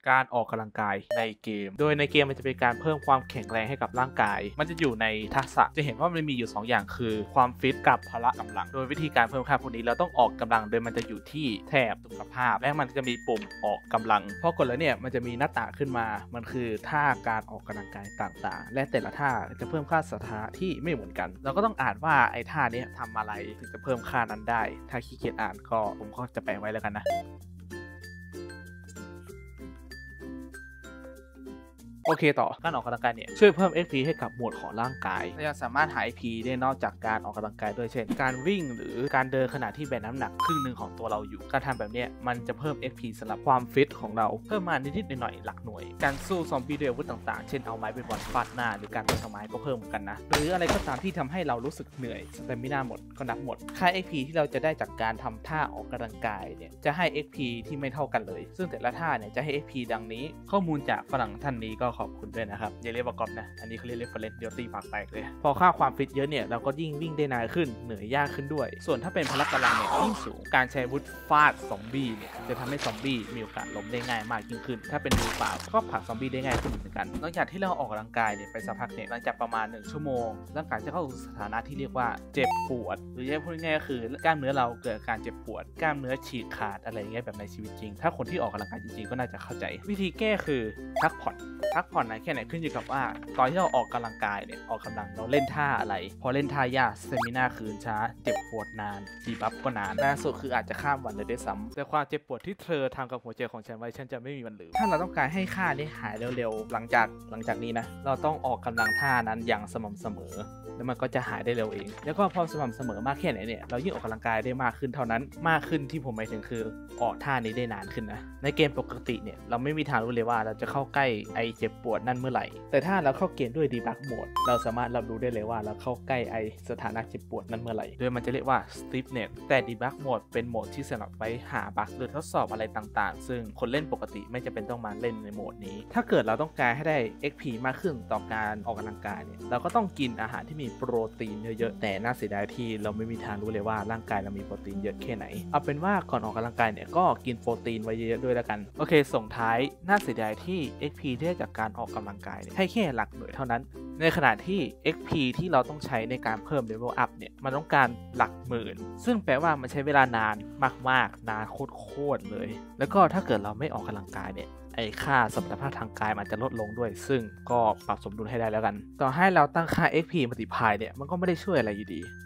การออกกำลังกายในเกมโดยในเกมมันจะเป็นการเพิ่มความแข็งแรงให้กับร่างกายมันจะอยู่ในทักษะจะเห็นว่ามันมีอยู่2อย่างคือความฟิตกับพละกำลังโดยวิธีการเพิ่มค่าพวกนี้เราต้องออกกำลังโดยมันจะอยู่ที่แถบสุขภาพและมันจะมีปุ่มออกกำลังพอกดแล้วเนี่ยมันจะมีหน้าต่างขึ้นมามันคือท่าการออกกำลังกายต่างๆและแต่ละท่าจะเพิ่มค่าสถานะที่ไม่เหมือนกันเราก็ต้องอ่านว่าไอ้ท่านี้ทำอะไรถึงจะเพิ่มค่านั้นได้ถ้าขี้เกียจอ่านก็ผมก็จะแปะไว้แล้วกันนะโอเคต่อการออกกำลังกายเนี่ยช่วยเพิ่ม XP ให้กับหมวดของร่างกายและยังสามารถหา XP ได้นอกจากการออกกำลังกายด้วยเช่นการวิ่งหรือการเดินขณะที่แบกน้ำหนักครึ่งหนึ่งของตัวเราอยู่การทำแบบนี้มันจะเพิ่ม XP สำหรับความฟิตของเราเพิ่มมานิดๆหน่อยๆหลักหน่วยการสู้ซอมบี้ด้วยอาวุธต่างๆเช่นเอาไม้เป็นบอลฟาดหน้าหรือการตีไม้ก็เพิ่มเหมือนกันนะหรืออะไรก็ตามที่ทำให้เรารู้สึกเหนื่อยสเตมิน่าหมดก็นับหมดค่า XP ที่เราจะได้จากการทำท่าออกกำลังกายเนี่ยจะให้ XP ที่ไม่เท่ากันเลยซึ่งแต่ละท่าเนี่ยจะให้ XP ดังนี้ข้อมูลจากฝรั่งท่านนี้ก็ขอบคุณด้วยนะครับอย่าเรียกว่ากอล์ฟนะอันนี้เขาเรียกเรฟเฟอเรนซ์เดี๋ยวตีปากแตกเลยพอค่าความฟิตเยอะเนี่ยเราก็ยิ่งวิ่งได้นานขึ้นเหนื่อยยากขึ้นด้วยส่วนถ้าเป็นพละกำลังเนี่ยยิ่งสูงการใช้อาวุธฟาดซอมบี้เนี่ยจะทำให้ซอมบี้มีโอกาสล้มได้ง่ายมากยิ่งขึ้นถ้าเป็นมือเปล่าก็ผลักซอมบี้ได้ง่ายขึ้นเหมือนกันหลังจากที่เราออกกำลังกายเนี่ยไปสักพักเนี่ยหลังจากประมาณ1 ชั่วโมงร่างกายจะเข้าสู่สถานะที่เรียกว่าเจ็บปวดหรือพูดง่ายๆก็คือกล้ามเนื้อเราเกิดการเจ็บปวดกล้ามเนื้อฉีกขาดอะไรเงี้ยแบบในชีวิตจริงถ้าคนที่ออกกำลังกายจริงๆก็น่าจะเข้าใจวิธีแก้คือพักผ่อนแค่ไหนขึ้นอยู่กับว่าตอนที่เราออกกำลังกายเนี่ยออกกำลังเราเล่นท่าอะไรพอเล่นท่ายากสเตมิน่าคืนช้าเจ็บปวดนานดีบัฟก็นานล่าสุดคืออาจจะข้ามวันเลยด้วยซ้ำแต่ความเจ็บปวดที่เธอทำกับหัวใจของฉันไว้ฉันจะไม่มีวันลืมถ้าเราต้องการให้ค่านี้หายเร็วๆหลังจากนี้นะเราต้องออกกำลังท่านั้นอย่างสม่ำเสมอแล้วมันก็จะหายได้เร็วเองแล้วก็พอสม่ำเสมอมากแค่ไหนเนี่ยเรายิ่งออกกำลังกายได้มากขึ้นเท่านั้นมากขึ้นที่ผมหมายถึงคือออกท่านี้ได้นานขึ้นนะในเกมปกติเนี่ยเราไม่มีทางรู้เลยว่าเราจะเข้าใกล้ไอเจ็บปวดนั่นเมื่อไหร่แต่ถ้าเราเข้าเกมด้วยดีบักโหมดเราสามารถรับรู้ได้เลยว่าเราเข้าใกล้ไอสถานะเจ็บปวดนั้นเมื่อไหร่โดยมันจะเรียกว่า stiffness แต่ดีบักโหมดเป็นโหมดที่สำหรับไว้หาบั๊กหรือทดสอบอะไรต่างๆซึ่งคนเล่นปกติไม่จำเป็นต้องมาเล่นในโหมดนี้ถ้าเกิดเราต้องการให้ได้ XP มากขึ้นต่อการออกกำลังกายเนี่ยเราก็ต้องกินอาหารที่มีโปรตีนเยอะๆแต่น่าเสียดายที่เราไม่มีทางรู้เลยว่าร่างกายเรามีโปรตีนเยอะแค่ไหนเอาเป็นว่าก่อนออกกำลังกายเนี่ยก็กินโปรตีนไว้เยอะๆด้วยแล้วกันโอเคส่งท้ายน่าเสียดายที่ XP ที่ได้จากการออกกำลังกายให้แค่หลักหน่วยเท่านั้นในขณะที่ XP ที่เราต้องใช้ในการเพิ่ม level up เนี่ยมันต้องการหลักหมื่นซึ่งแปลว่ามันใช้เวลานานมากๆนานโคตรเลยแล้วก็ถ้าเกิดเราไม่ออกกำลังกายเนี่ยไอ้ค่าสมรรถภาพทางกายมันจะลดลงด้วยซึ่งก็ปรับสมดุลให้ได้แล้วกันต่อให้เราตั้งค่า XP multiply เนี่ยมันก็ไม่ได้ช่วยอะไรอยู่ดี